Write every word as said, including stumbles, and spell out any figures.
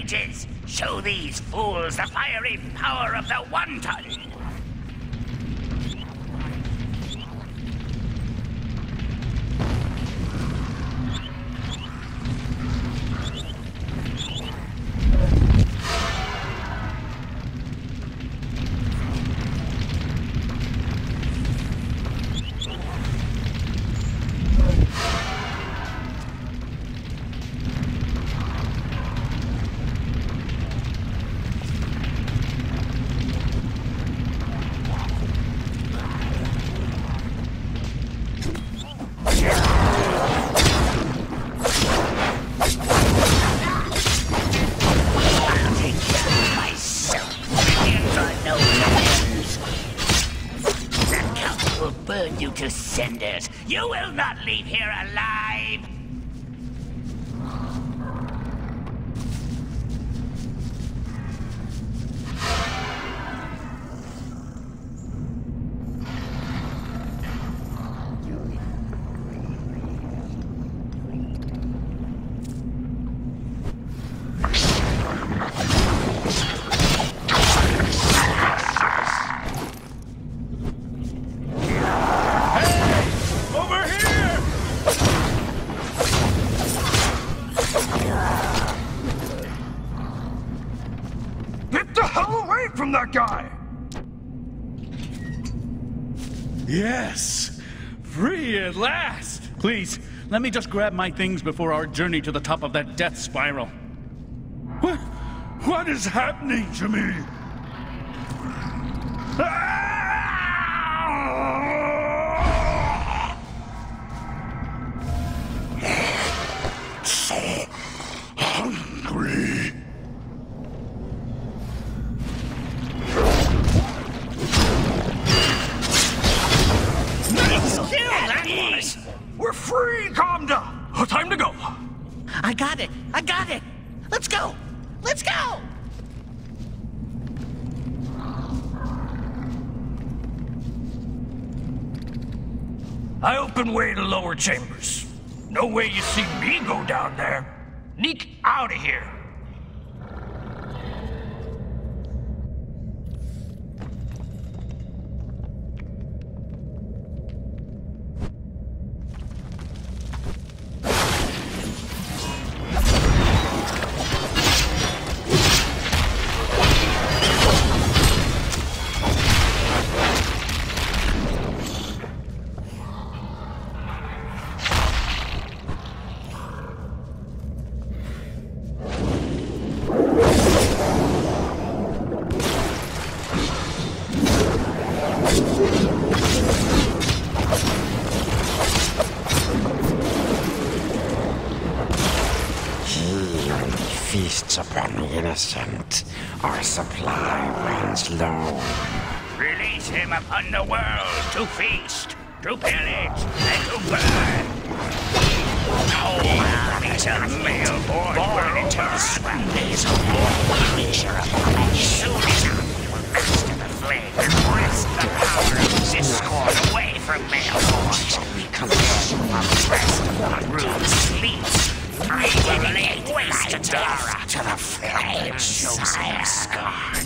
mages! Show these fools the fiery power of the Wanton! Burn you to cinders. You will not leave here alive. From that guy! Yes! Free at last! Please, let me just grab my things before our journey to the top of that death spiral. What? What is happening to me? So hungry. We're free, Comda! Oh, time to go. I got it! I got it! Let's go! Let's go! I open way to lower chambers. No way you see me go down there. Neek out of here. Feasts upon the innocent. Our supply runs low. Release him upon the world to feast, to pillage, and to burn. No armies of male born will enter the swamps of war creature upon it. Soon enough, you will master the flame and wrest the power of discord away from male boys. We consume the rest of the rude sleeps. I dedicate waste to the flames, sire.